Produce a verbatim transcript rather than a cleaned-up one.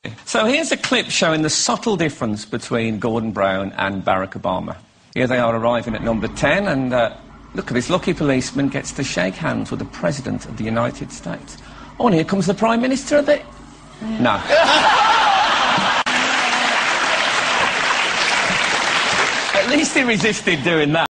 So here's a clip showing the subtle difference between Gordon Brown and Barack Obama. Here they are arriving at number ten, and uh, look at this lucky policeman gets to shake hands with the President of the United States. Oh, and here comes the Prime Minister of the... No. At least he resisted doing that.